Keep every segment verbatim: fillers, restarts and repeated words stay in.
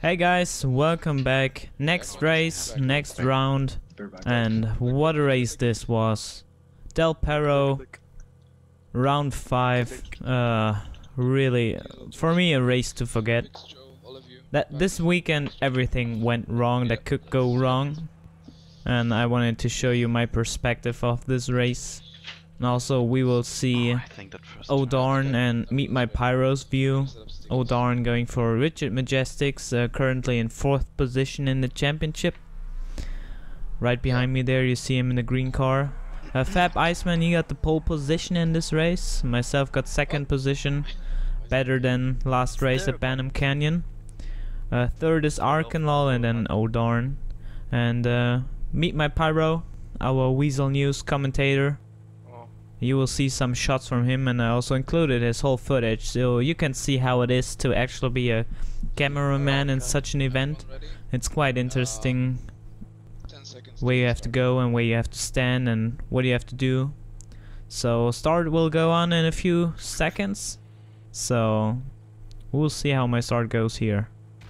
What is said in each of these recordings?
Hey guys, welcome back. Next race, next round, and what a race this was. Del Perro, round five. Uh, really, for me, a race to forget. That this weekend everything went wrong that could go wrong, and I wanted to show you my perspective of this race. And also we will see O'Darn and Meet My Pyro's view. O'Darn going for Rigid Majestics, uh, currently in fourth position in the championship. Right behind me there you see him in the green car. Uh, Fab Iceman, he got the pole position in this race. Myself got second position, better than last race at Banham Canyon. Uh, third is Arkanlol and then O'Darn. And uh, Meet My Pyro, our Weasel News commentator. You will see some shots from him, and I also included his whole footage, so you can see how it is to actually be a cameraman in such an event. It's quite interesting where you have to go and where you have to stand and what you have to do. So start will go on in a few seconds, so we'll see how my start goes here.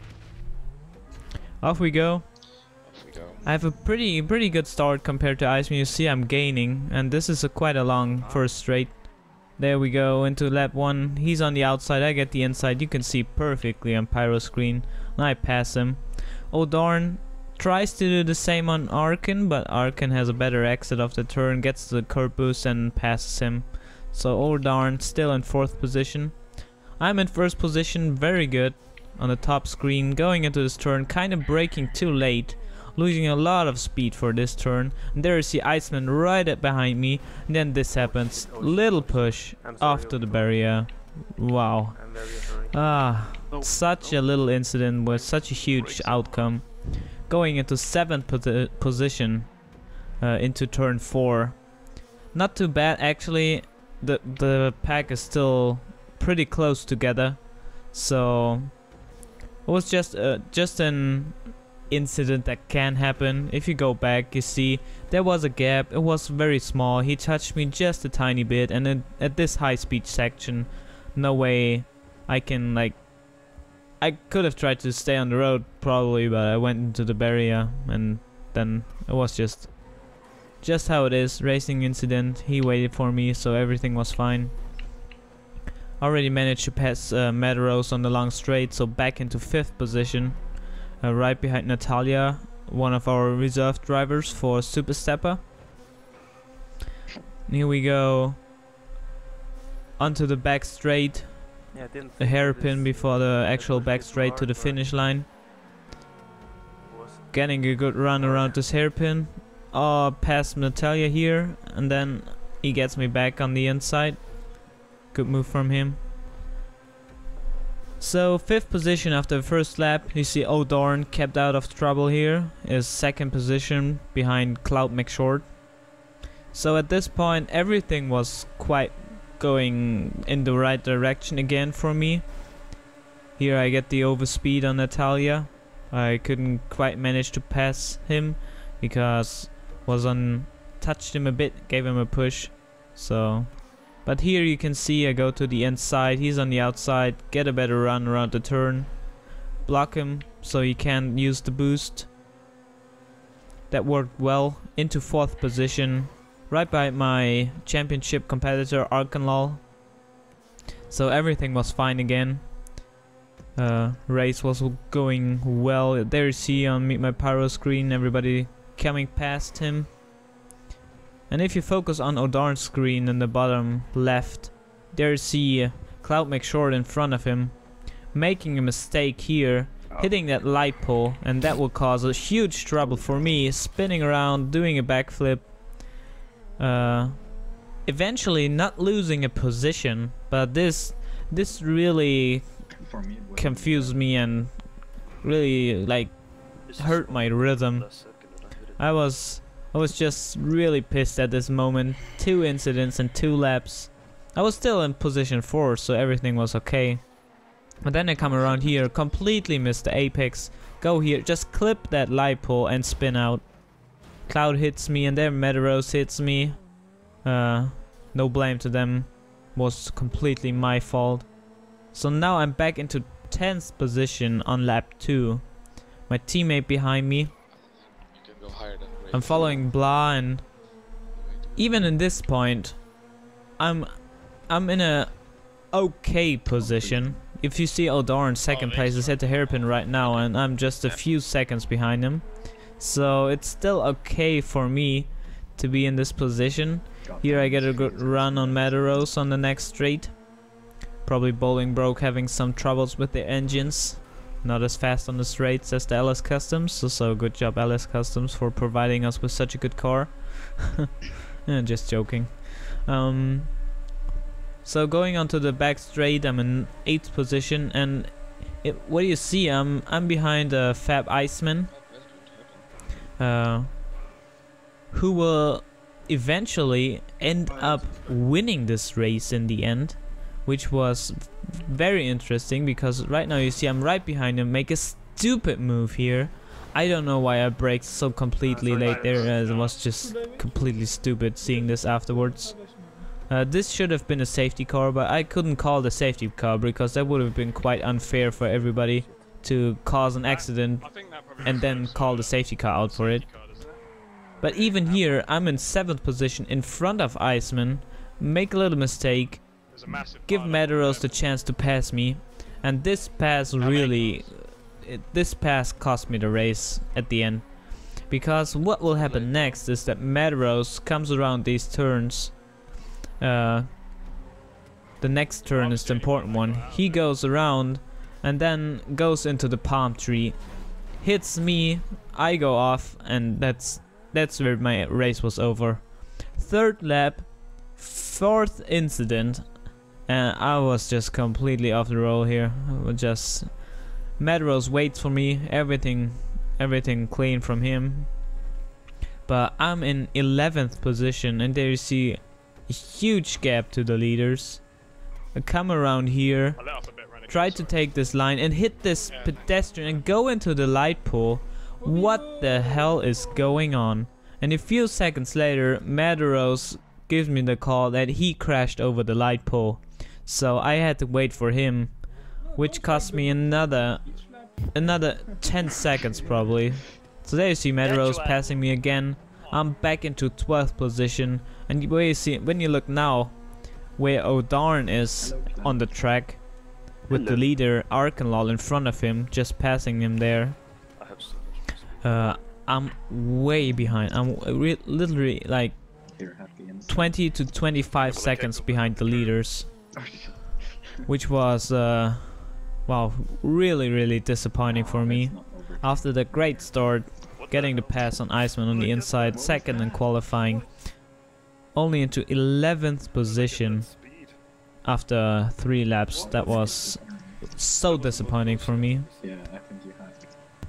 Off we go. I have a pretty pretty good start compared to Iceman. You see I'm gaining, and this is a quite a long first straight. There we go into lap one. He's on the outside, I get the inside. You can see perfectly on Pyro's screen, and I pass him. O'Darn tries to do the same on Arkan, but Arkan has a better exit of the turn, gets the curb boost and passes him. So O'Darn still in fourth position. I'm in first position, very good on the top screen, going into this turn, kind of braking too late. Losing a lot of speed for this turn. And there is the Iceman right up behind me. And then this happens. Little push off to the barrier. Wow. Ah, such a little incident with such a huge outcome. Going into seventh posi position uh, into turn four. Not too bad actually. The the pack is still pretty close together. So it was just uh, just an incident that can happen. If you go back, you see there was a gap. It was very small. He touched me just a tiny bit, and then at this high speed section, no way I can, like, I could have tried to stay on the road probably, but I went into the barrier, and then it was just just how it is. Racing incident. He waited for me, so everything was fine. Already managed to pass uh, Madaros on the long straight, so back into fifth position. Uh, right behind Natalia, one of our reserve drivers for Super Stepper. Here we go onto the back straight. Yeah, a hairpin before the actual back straight to the finish line. Getting a good run around this hairpin. Oh, past Natalia here, and then he gets me back on the inside. Good move from him. So fifth position after the first lap. You see O'Darn kept out of trouble here. Is second position behind Cloud McShort. So at this point everything was quite going in the right direction again for me. Here I get the overspeed on Natalia. I couldn't quite manage to pass him because was on touched him a bit, gave him a push. So but here you can see I go to the inside, he's on the outside, get a better run around the turn, block him so he can't use the boost. That worked well. Into fourth position, right by my championship competitor Arkanlol. So everything was fine again. Uh, race was going well. There you see on Meet My Pyro screen everybody coming past him. And if you focus on O'Darn's screen in the bottom left, there you see Cloud McShort in front of him, making a mistake here, hitting that light pole, and that will cause a huge trouble for me, spinning around, doing a backflip. Uh, eventually not losing a position, but this this really confused me and really like hurt my rhythm. I was I was just really pissed at this moment. Two incidents and two laps. I was still in position four, so everything was okay. But then I come around here, completely miss the apex. Go here, just clip that light pole and spin out. Cloud hits me and then Madaros hits me. Uh, no blame to them. Was completely my fault. So now I'm back into tenth position on lap two. My teammate behind me. You can go higher than I'm following Blah, and even in this point, I'm I'm in a okay position. If you see Eldar in second place, is at the hairpin right now, and I'm just a few seconds behind him. So it's still okay for me to be in this position. Here I get a good run on Metaros on the next straight. Probably Bolingbroke having some troubles with the engines. Not as fast on the straights as the L S Customs. So, so good job L S Customs for providing us with such a good car. Yeah, just joking. Um, so going on to the back straight, I'm in eighth position, and it, what do you see? I'm I'm behind uh, Fab Iceman, uh, who will eventually end up winning this race in the end, which was very interesting because right now you see I'm right behind him, make a stupid move here. I don't know why I braked so completely late there, as it was just completely stupid seeing this afterwards. Uh, this should have been a safety car, but I couldn't call the safety car because that would have been quite unfair for everybody to cause an accident and then call the safety car out for it. But even here, I'm in seventh position in front of Iceman, make a little mistake, give Metaros the chance to pass me, and this pass really, it, this pass cost me the race at the end. Because what will happen next is that Metaros comes around these turns. Uh, the next turn is the important one. He goes around and then goes into the palm tree, hits me, I go off, and that's that's where my race was over. Third lap, fourth incident, and I was just completely off the roll here. Just Metaros waits for me, everything everything clean from him. But I'm in eleventh position, and there you see a huge gap to the leaders. I come around here, try to take this line and hit this pedestrian and go into the light pole. What the hell is going on? And a few seconds later, Metaros gives me the call that he crashed over the light pole. So I had to wait for him, which cost me another another ten seconds probably. So there you see Metaros passing me again. I'm back into twelfth position, and where you see, when you look now where O'Darn is on the track with the leader Arkanlol in front of him, just passing him there. Uh, I'm way behind. I'm re literally like twenty to twenty-five seconds behind the leaders, which was uh, wow, really really disappointing for me. After the great start, getting the pass on Iceman on the inside, second in qualifying, only into eleventh position after three laps. That was so disappointing for me. Yeah, I think you have.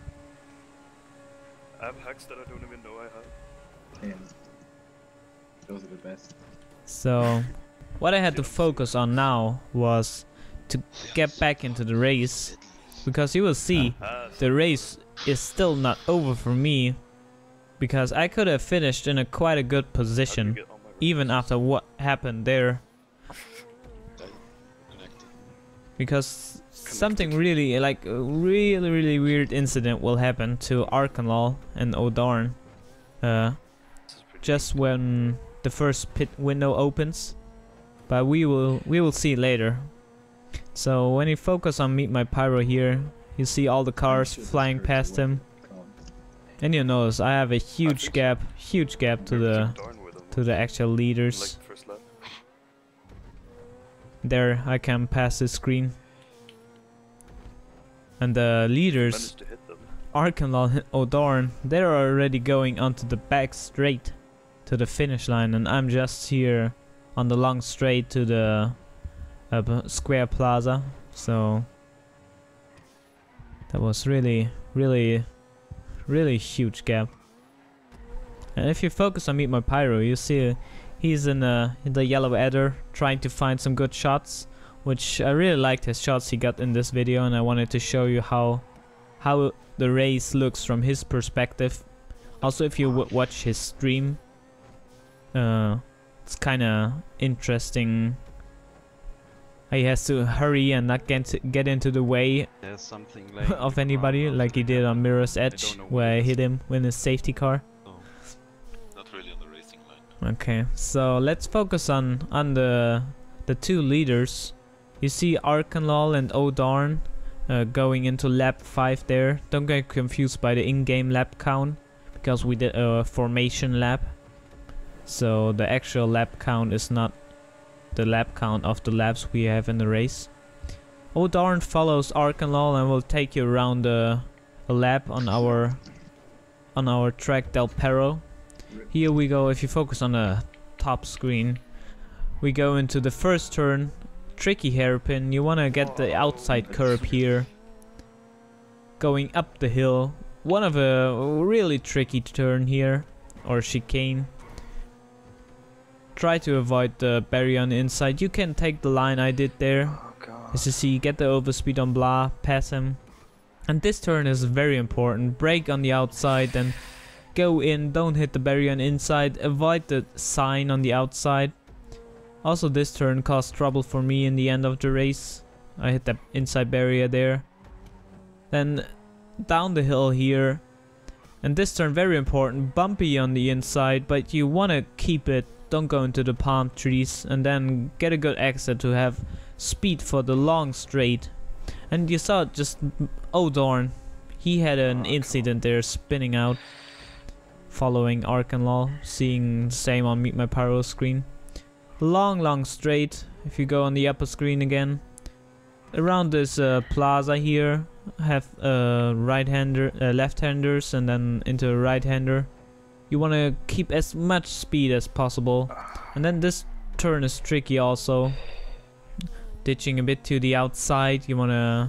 I have hacks that I don't even know I have. Yeah. Those are the best. So, what I had to focus on now was to get back into the race, because you will see the race is still not over for me, because I could have finished in a quite a good position even after what happened there, because something really like a really really weird incident will happen to Arkanlol and O'Darn uh, just when the first pit window opens, but we will we will see later. So when you focus on Meet My Pyro here, you see all the cars flying past him, and you notice I have a huge gap, huge gap to the to the actual leaders. There, I can pass the screen, and the leaders, Arkanlol and O'Darn, they're already going onto the back straight to the finish line, and I'm just here on the long straight to the uh, square plaza. So that was really, really, really huge gap. And if you focus on Meet My Pyro, you see uh, he's in, uh, in the yellow adder trying to find some good shots, which I really liked his shots he got in this video, and I wanted to show you how how the race looks from his perspective. Also, if you w watch his stream, uh, it's kind of interesting. He has to hurry and not get get into the way There's something like of anybody, like he did on Mirror's Edge, where I hit him with his safety car. No, not really on the racing line. Okay, so let's focus on on the the two leaders. You see Arkanlol and O'Darn uh, going into lap five there. Don't get confused by the in-game lap count, because we did a formation lap. So the actual lap count is not the lap count of the laps we have in the race. O'Darn follows Arkanlol and will take you around uh, a lap on our on our track Del Perro. Here we go. If you focus on the top screen, we go into the first turn. Tricky hairpin. You want to get the outside curb here, going up the hill. One of a really tricky turn here, or chicane. Try to avoid the barrier on the inside. You can take the line I did there. As you see, get the overspeed on Blah, pass him. And this turn is very important. Brake on the outside, then go in, don't hit the barrier on the inside. Avoid the sign on the outside. Also, this turn caused trouble for me in the end of the race. I hit the inside barrier there. Then down the hill here. And this turn very important. Bumpy on the inside, but you want to keep it. Don't go into the palm trees, and then get a good exit to have speed for the long straight. And you saw just O'Darn, he had an incident there, spinning out, following Arkanlol, seeing the same on Meet My Pyro screen. Long long straight. If you go on the upper screen again, around this uh, plaza here, have uh, right-hander, uh, left-handers, and then into a right-hander. You want to keep as much speed as possible. And then this turn is tricky also. Ditching a bit to the outside. You want to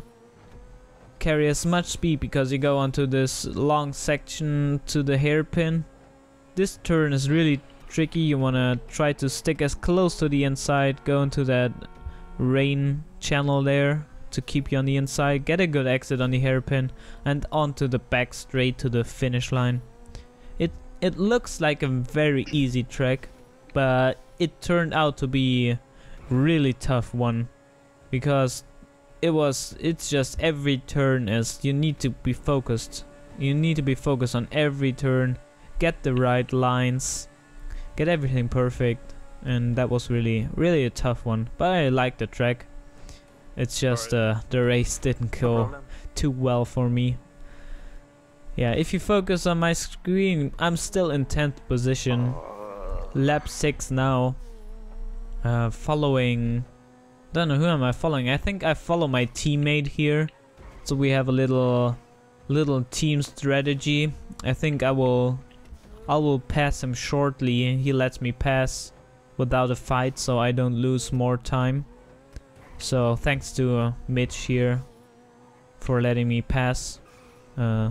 carry as much speed because you go onto this long section to the hairpin. This turn is really tricky. You want to try to stick as close to the inside. Go into that rain channel there to keep you on the inside. Get a good exit on the hairpin. And onto the back straight to the finish line. It It looks like a very easy track, but it turned out to be a really tough one, because it was it's just every turn is you need to be focused. You need to be focused on every turn, get the right lines, get everything perfect, and that was really really a tough one. But I like the track. It's just uh, the race didn't go too well for me. Yeah, if you focus on my screen, I'm still in tenth position. Lap six now. Uh, following... Don't know, who am I following? I think I follow my teammate here. So we have a little... Little team strategy. I think I will... I will pass him shortly. He lets me pass without a fight, so I don't lose more time. So thanks to uh, Mitch here for letting me pass. Uh...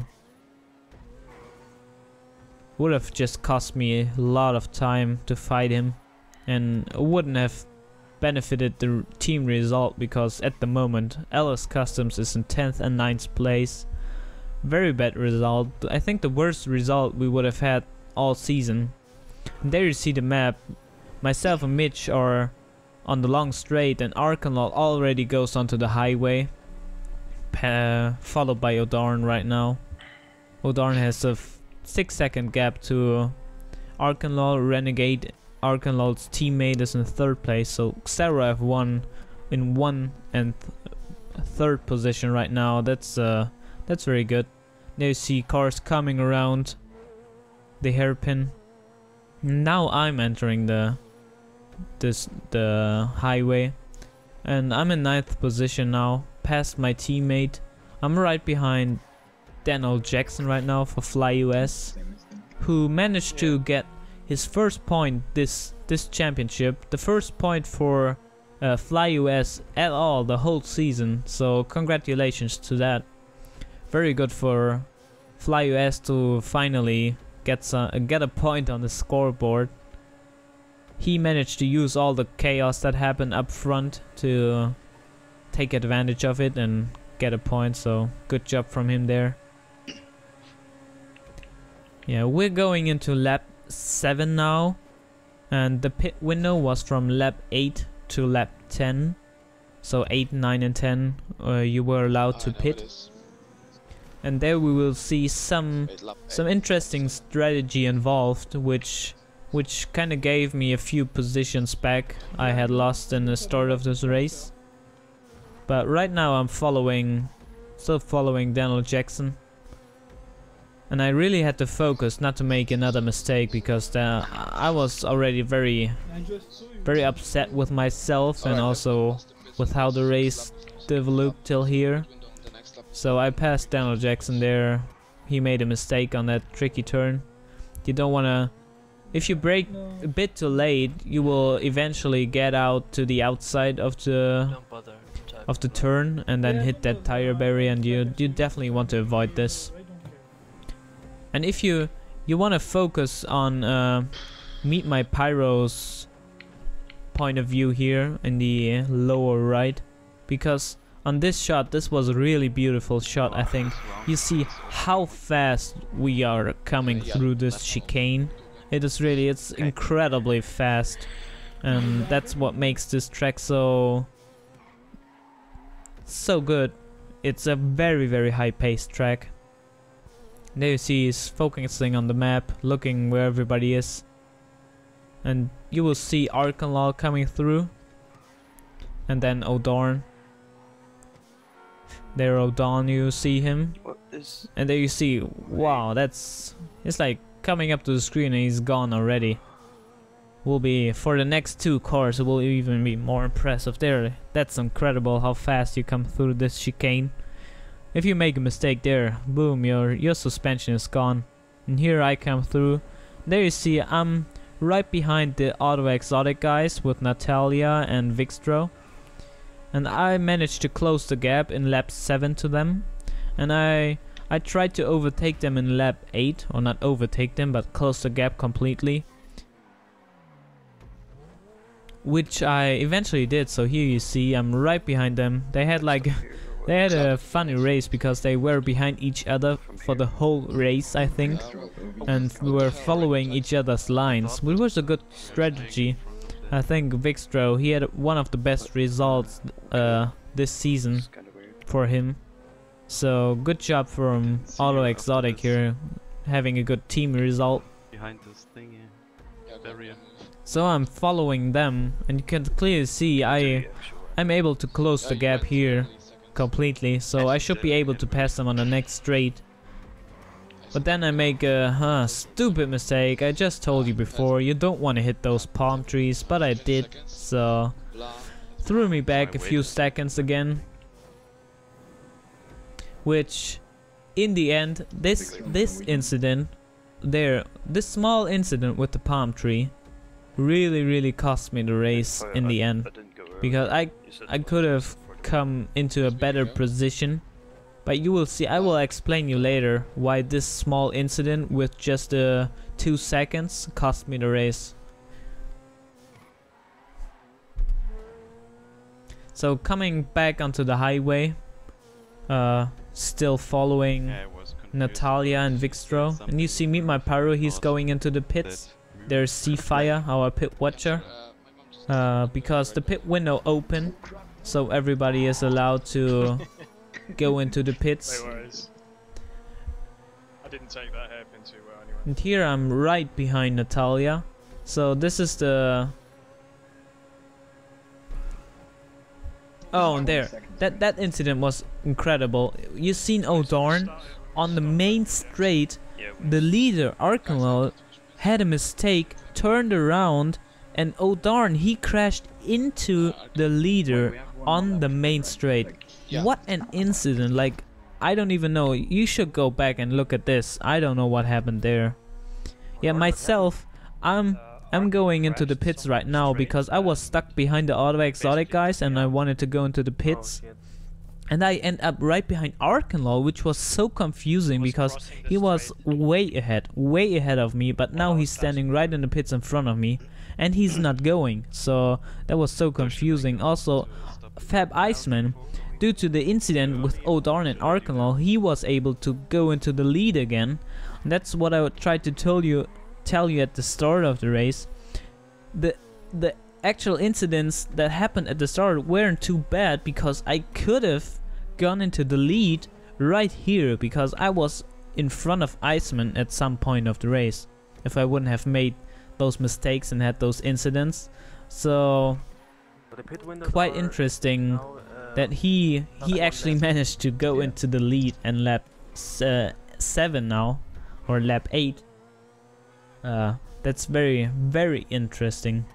Would have just cost me a lot of time to fight him, and wouldn't have benefited the team result, because at the moment L S Customs is in tenth and ninth place. Very bad result. I think the worst result we would have had all season. And there you see the map. Myself and Mitch are on the long straight, and Arkanlol already goes onto the highway, pa followed by O'Darn right now. O'Darn has a six second gap to Arkanlol. Renegade, Arkanlol's teammate, is in third place, so Xerath won in one and th third position right now. That's uh that's very good. Now you see cars coming around the hairpin. Now I'm entering the this the highway, and I'm in ninth position now, past my teammate. I'm right behind Daniel Jackson right now for FlyUS, who managed to get his first point this this championship, the first point for uh, FlyUS at all the whole season. So congratulations to that. Very good for FlyUS to finally get some, uh, get a point on the scoreboard. He managed to use all the chaos that happened up front to take advantage of it and get a point. So good job from him there. Yeah, we're going into lap seven now, and the pit window was from lap eight to lap ten. So eight, nine and ten uh, you were allowed to pit. And there we will see some some interesting strategy involved, which which kind of gave me a few positions back I had lost in the start of this race. But right now I'm following, still following Daniel Jackson. And I really had to focus not to make another mistake, because the, I was already very, very upset with myself and also with how the race developed till here. So I passed Daniel Jackson there. He made a mistake on that tricky turn. You don't wanna... If you brake a bit too late, you will eventually get out to the outside of the of the turn and then hit that tire barrier, and you you definitely want to avoid this. And if you you want to focus on uh, Meet My Pyro's point of view here in the lower right, because on this shot, this was a really beautiful shot, I think. You see how fast we are coming through this chicane. It is really, it's incredibly fast, and that's what makes this track so so good. It's a very very high paced track. There you see he's focusing on the map, looking where everybody is, and you will see Arkenlaw coming through, and then O'Dorn. There O'Dorn, you see him, What is... and there you see, wow, that's, it's like coming up to the screen and he's gone already. Will be, for the next two cars, it will even be more impressive. There, that's incredible how fast you come through this chicane. If you make a mistake there, boom, your your suspension is gone. And here I come through. There you see I'm right behind the Auto Exotic guys with Natalia and Vikstro. And I managed to close the gap in lap seven to them. And I I tried to overtake them in lap eight, or not overtake them, but close the gap completely. Which I eventually did, so here you see I'm right behind them. They had like... They had a funny race because they were behind each other for the whole race, I think, and were following each other's lines, which was a good strategy. I think Vikstro, he had one of the best results uh, this season for him. So good job from Auto Exotic here, having a good team result. Behind this thing, yeah. Barrier. So I'm following them, and you can clearly see I I'm able to close the gap here completely, so I should be able to pass them on the next straight. But then I make a huh, stupid mistake. I just told you before, you don't want to hit those palm trees, but I did, so threw me back a few seconds again. Which, in the end, this this incident there, this small incident with the palm tree, really really cost me the race in the end, because I I could have come into a better position. But you will see, I will explain you later why this small incident with just uh, two seconds cost me the race. So coming back onto the highway, uh, still following Yeah, it was confused. Natalia and Vikstro, and you see Meet My Pyro, he's going into the pits. There's Seafire, our pit watcher, uh, because the pit window open, so everybody is allowed to go into the pits. No worries. I didn't take that hairpin too well anyway. And here I'm right behind Natalia. So this is the... Oh, and there. That that incident was incredible. You seen O'Dorn on the main straight. The leader, Arkenlaw, had a mistake, turned around, and O'Dorn, he crashed into the leader on the main straight. What an incident, like, I don't even know. You should go back and look at this. I don't know what happened there. Yeah, myself, I'm I'm going into the pits right now because I was stuck behind the Auto Exotic guys and I wanted to go into the pits. And I end up right behind Arkenlaw, which was so confusing because he was way ahead, way ahead of me, but now he's standing right in the pits in front of me and he's not going. So that was so confusing. Also, Fab Iceman, due to the incident with O'Dorn and Arkenlaw, he was able to go into the lead again. And that's what I tried to tell you tell you at the start of the race. The the actual incidents that happened at the start weren't too bad, because I could have gone into the lead right here, because I was in front of Iceman at some point of the race if I wouldn't have made those mistakes and had those incidents. So quite interesting now, uh, that he he actually managed to go Yeah. into the lead in lap uh, seven now, or lap eight. Uh, that's very very interesting.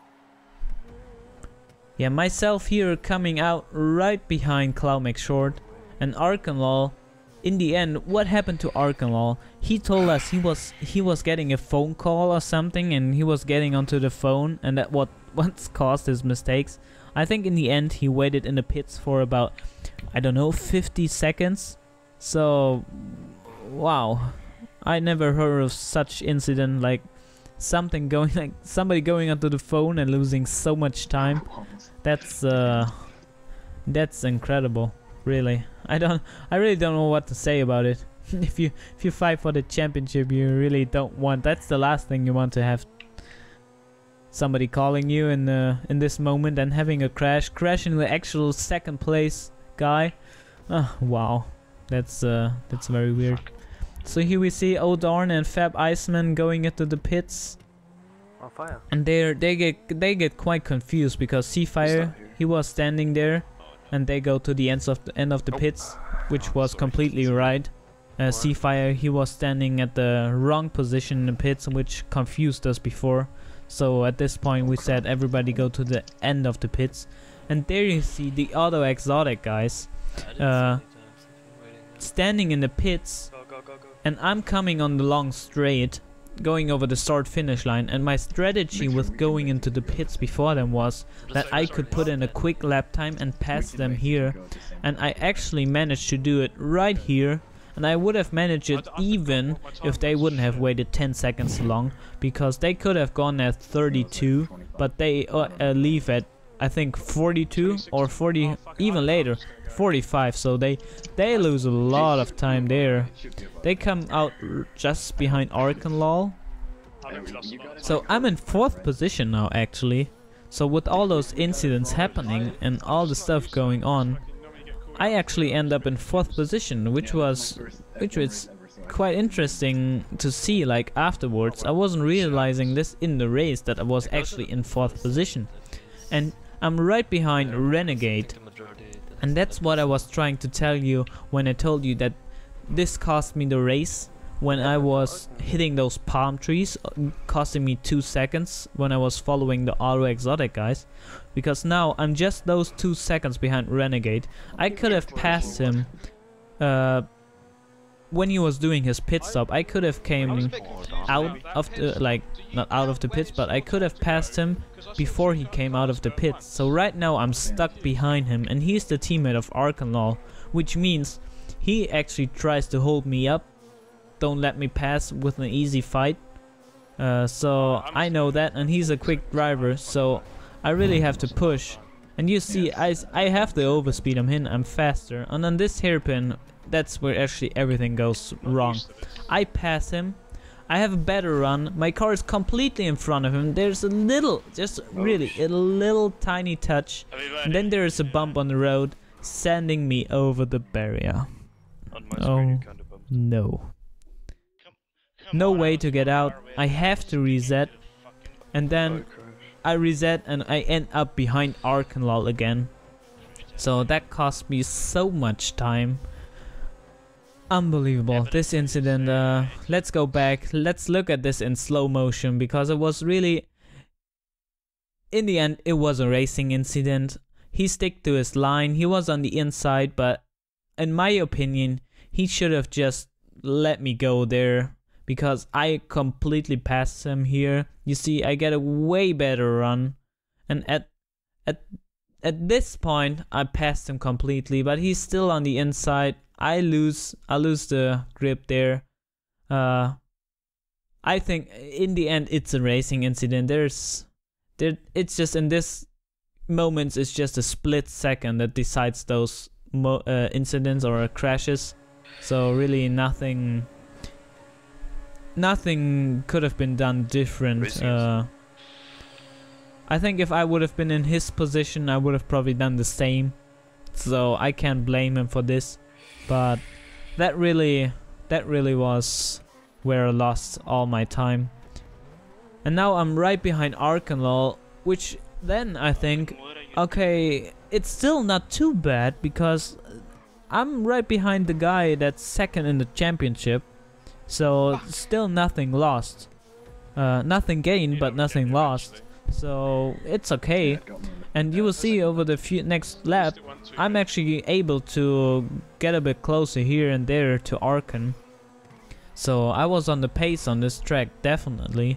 Yeah, myself here coming out right behind Cloud McShort, and Arkenlaw. In the end, what happened to Arkenlaw? He told us he was he was getting a phone call or something, and he was getting onto the phone, and that what what's caused his mistakes. I think in the end he waited in the pits for about, I don't know, fifty seconds. So wow, I never heard of such incident, like something going like somebody going onto the phone and losing so much time. That's uh that's incredible, really. I don't I really don't know what to say about it. if you if you fight for the championship, you really don't want, that's the last thing you want to have, somebody calling you in the in this moment and having a crash crashing the actual second place guy. Oh, wow, that's uh that's very weird. So here we see O'Darn and Fab Iceman going into the pits, On fire. and they they get they get quite confused because Seafire, he was standing there, and they go to the ends of the end of the pits, which was completely right. Uh, Seafire, he was standing at the wrong position in the pits, which confused us before. So at this point we said everybody go to the end of the pits, and there you see the Auto Exotic guys uh, standing in the pits, Go, go, go, go. and I'm coming on the long straight, going over the start finish line, and my strategy with going into the pits before them was that I could put in a quick lap time and pass them here, and I actually managed to do it right here, and I would have managed it even if they wouldn't have waited ten seconds long, because they could have gone at thirty-two, but they uh, uh, leave at I think forty-two or forty, even later forty-five, so they they lose a lot of time there. They come out r- just behind Arkenlaw. So I'm in fourth position now actually. So with all those incidents happening and all the stuff going on, I actually end up in fourth position, which was which was quite interesting to see. Like afterwards, I wasn't realizing this in the race that I was actually in fourth position, and I'm right behind Renegade. And that's what I was trying to tell you when I told you that this cost me the race when I was hitting those palm trees, costing me two seconds when I was following the Auto Exotic guys. Because now I'm just those two seconds behind Renegade. I could have passed him uh, when he was doing his pit stop. I could have came out of the, like, not out of the pits, but I could have passed him before he came out of the pits. So right now I'm stuck behind him, and he's the teammate of Arkenlaw, which means he actually tries to hold me up, don't let me pass with an easy fight. Uh, so I know that, and he's a quick driver, so I really have to push. And you see, I, I have the overspeed, I'm in, I'm faster, and on this hairpin, that's where actually everything goes wrong. I pass him, I have a better run, my car is completely in front of him, there's a little, just really a little tiny touch, and then there is a bump on the road, sending me over the barrier. Oh no. No way to get out, I have to reset, and then I reset and I end up behind Arkenlaw again. So that cost me so much time. Unbelievable, this incident. Uh, let's go back, let's look at this in slow motion, because it was really, in the end it was a racing incident. He stick to his line, he was on the inside, but in my opinion he should have just let me go there, because I completely passed him here. You see, I get a way better run, and at at at this point I passed him completely, but he's still on the inside. I lose I lose the grip there. Uh, I think in the end it's a racing incident. There's there it's just in this moments it's just a split second that decides those mo uh, incidents or crashes. So really nothing nothing could have been done different. Uh, I think if I would have been in his position, I would have probably done the same. So I can't blame him for this. But that really, that really was where I lost all my time. And now I'm right behind Arkanlol, which then I think, okay, it's still not too bad because I'm right behind the guy that's second in the championship. So still nothing lost. Uh, nothing gained, but nothing lost. So it's okay. And you will see over the few next lap, I'm actually able to get a bit closer here and there to Arkan. So I was on the pace on this track, definitely.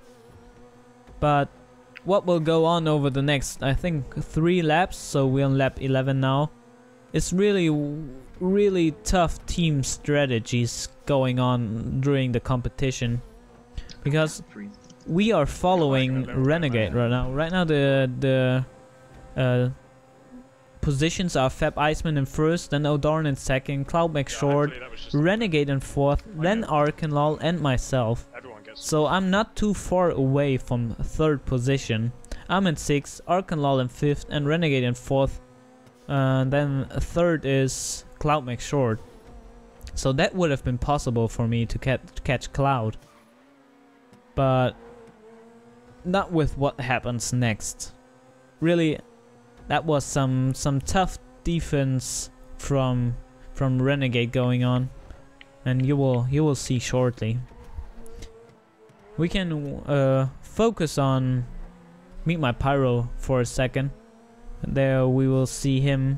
But what will go on over the next, I think, three laps, so we're on lap eleven now. It's really, really tough team strategies going on during the competition. Because we are following Renegade right now. Right now the the uh, positions are Fab Iceman in first, then O'Dorn in second, Cloudmax short, Renegade in fourth, then Arkanlol and myself. So I'm not too far away from third position. I'm in sixth, Arkanlol in fifth, and Renegade in fourth. And uh, then third is Cloudmax short. So that would have been possible for me to ca catch Cloud. But not with what happens next. Really, that was some some tough defense from from Renegade going on, and you will you will see shortly. We can uh, focus on Meet My Pyro for a second. There we will see him.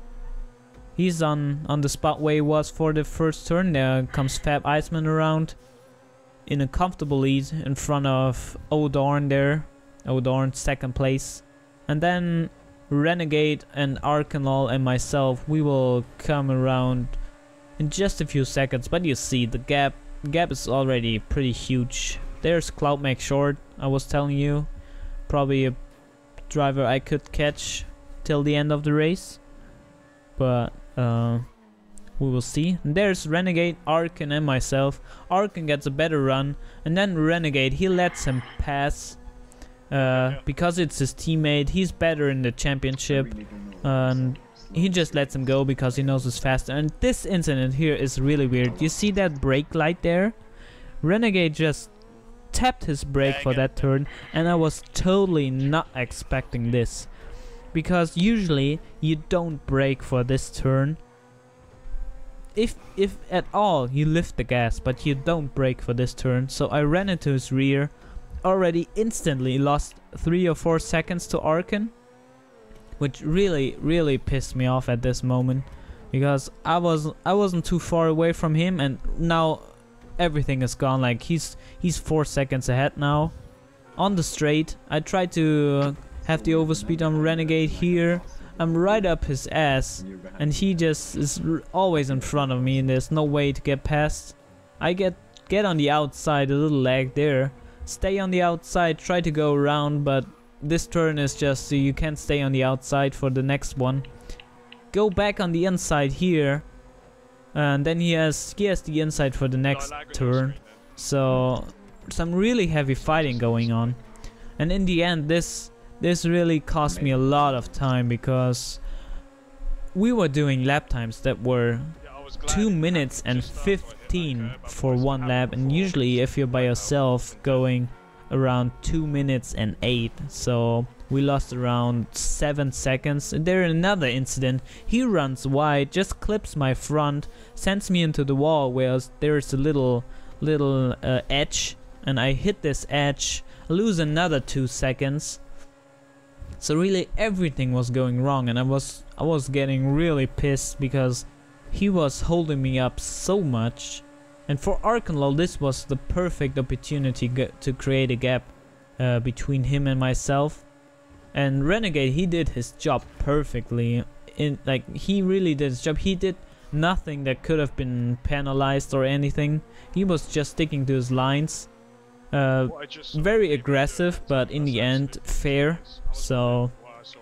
He's on on the spot where he was for the first turn. There comes Fab Iceman around in a comfortable lead in front of O'Dorn there. O'Dorn second place. And then Renegade and Arkanlol and myself, we will come around in just a few seconds. But you see the gap gap is already pretty huge. There's Cloudmax short, I was telling you. Probably a driver I could catch till the end of the race. But uh we will see. And there's Renegade, Arkan and myself. Arkan gets a better run, and then Renegade, he lets him pass uh, because it's his teammate. He's better in the championship, and he just lets him go because he knows it's faster. And this incident here is really weird. You see that brake light there? Renegade just tapped his brake for that turn, and I was totally not expecting this, because usually you don't brake for this turn. If if at all you lift the gas, but you don't brake for this turn. So I ran into his rear, already instantly lost three or four seconds to Arkan, which really really pissed me off at this moment, because I was I wasn't too far away from him, and now everything is gone. Like he's he's four seconds ahead now on the straight. I tried to have the overspeed on Renegade here. I'm right up his ass, and he just is r always in front of me, and there's no way to get past. I get get on the outside, a little lag there. Stay on the outside, try to go around, but this turn is just so you can't stay on the outside for the next one. Go back on the inside here, and then he has he has the inside for the next turn. So some really heavy fighting going on, and in the end this this really cost me a lot of time, because we were doing lap times that were two minutes and fifteen for one lap, and usually if you're by yourself going around two minutes and eight. So we lost around seven seconds. And there another incident, he runs wide, just clips my front, sends me into the wall where there's a little little uh, edge, and I hit this edge, lose another two seconds. So really everything was going wrong, and I was I was getting really pissed because he was holding me up so much. And for Arkanlol, this was the perfect opportunity to create a gap uh, between him and myself. And Renegade, he did his job perfectly. In like he really did his job. He did nothing that could have been penalized or anything. He was just sticking to his lines. Uh, very aggressive, but in the end fair. So,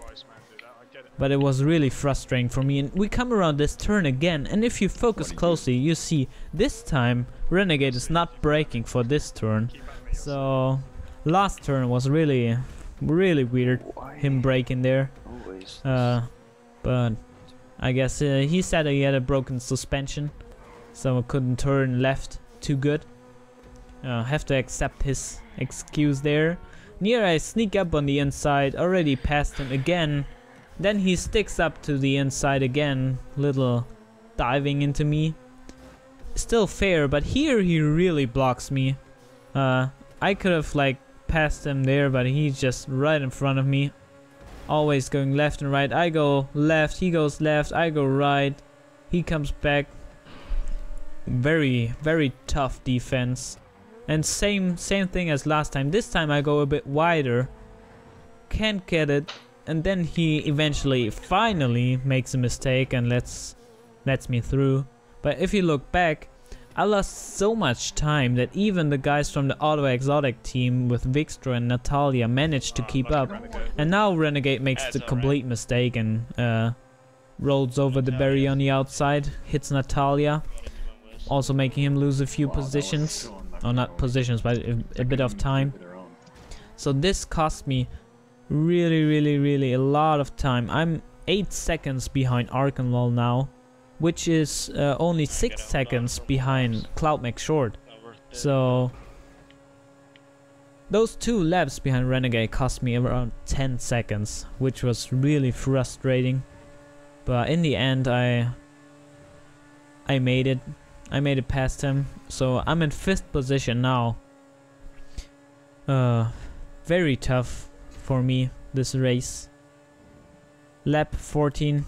but it was really frustrating for me. And we come around this turn again, and if you focus closely, you see this time Renegade is not braking for this turn. So last turn was really really weird, Why? him breaking there. Always. Uh, but I guess uh, he said he had a broken suspension, so couldn't turn left too good. Uh, have to accept his excuse there. Near I sneak up on the inside, already passed him again. Then he sticks up to the inside again, little diving into me. Still fair, but here he really blocks me. Uh, I could have like passed him there, but he's just right in front of me. Always going left and right. I go left, he goes left, I go right. He comes back. Very, very tough defense. And same same thing as last time. This time I go a bit wider. Can't get it. And then he eventually, finally makes a mistake and lets, lets me through. But if you look back, I lost so much time that even the guys from the Auto Exotic team with Vixtra and Natalia managed to Oh, keep lucky up. Renegade. And now Renegade makes That's the alright. complete mistake and uh, rolls over the berry on the outside, hits Natalia, also making him lose a few Wow, that was positions. so unlucky, Or bro. not positions, but a, a bit of Second time. keep it around. So this cost me really, really, really a lot of time. I'm eight seconds behind Arkanlol now, which is uh, only six seconds behind Cloud McShort. So those two laps behind Renegade cost me around ten seconds, which was really frustrating. But in the end, I I made it. I made it past him. So I'm in fifth position now. Uh, very tough for me this race. Lap fourteen.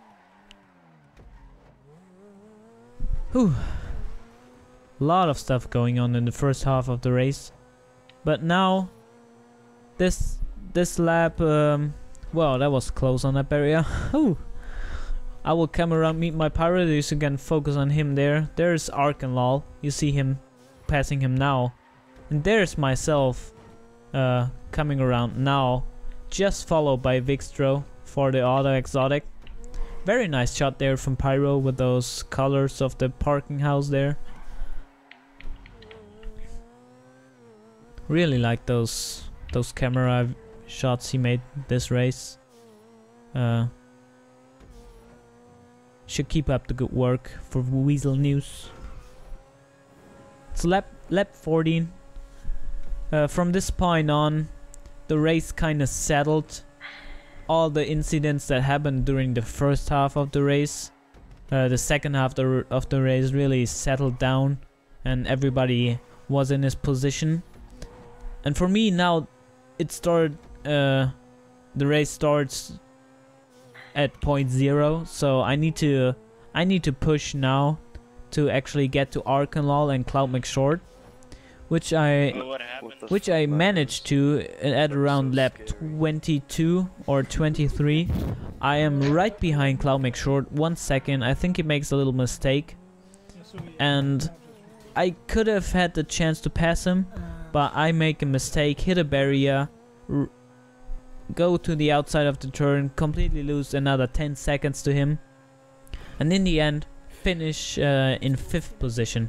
Whew. Lot of stuff going on in the first half of the race. But now, this this lap, um, well, that was close on that area. Whew. I will come around, meet my pirate, so you can focus on him there. There's Arkanlol, you see him passing him now. And there's myself uh, coming around now, just followed by Vixtro for the Auto Exotic. Very nice shot there from Pyro with those colors of the parking house there. Really like those those camera shots he made this race. Uh, should keep up the good work for Weasel News. It's lap lap fourteen. Uh, from this point on, the race kind of settled. All the incidents that happened during the first half of the race, uh, the second half of the, of the race really settled down, and everybody was in his position. And for me now, it started. Uh, the race starts at point zero, so I need to I need to push now to actually get to Arkanlol and Cloud McShort, which I What happened? What the which I fuck, man? managed to at around so lap scary. twenty-two or twenty-three. I am right behind Cloud McShort, one second. I think he makes a little mistake, and I could have had the chance to pass him, but I make a mistake, hit a barrier, r go to the outside of the turn, completely lose another ten seconds to him, and in the end finish uh, in fifth position.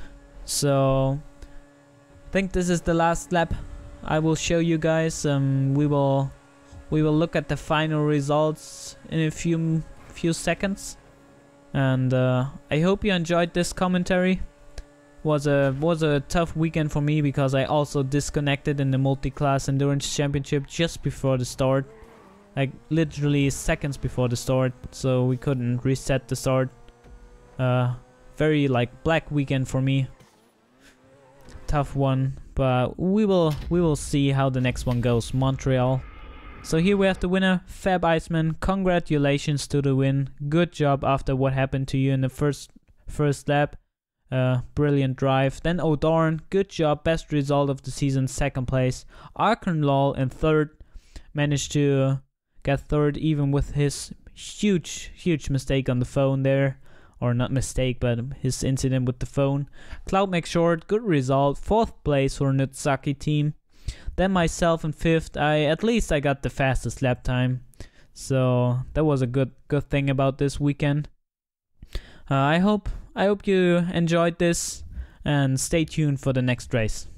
So I think this is the last lap I will show you guys. Um, we will we will look at the final results in a few few seconds, and uh, I hope you enjoyed this commentary. Was a was a tough weekend for me because I also disconnected in the multi-class endurance championship just before the start, like literally seconds before the start, so we couldn't reset the start. Uh, very like black weekend for me. Tough one, but we will we will see how the next one goes. Montreal. So here we have the winner, Fab Iceman. Congratulations to the win. Good job after what happened to you in the first first lap. Uh, brilliant drive. Then O'Dorn, good job, best result of the season, second place. Arkanlol in third, managed to get third even with his huge, huge mistake on the phone there. Or not mistake, but his incident with the phone. Cloud McShort, good result, fourth place for Nutsaki team. Then myself in fifth. I at least I got the fastest lap time, so that was a good good thing about this weekend. Uh, I hope I hope you enjoyed this, and stay tuned for the next race.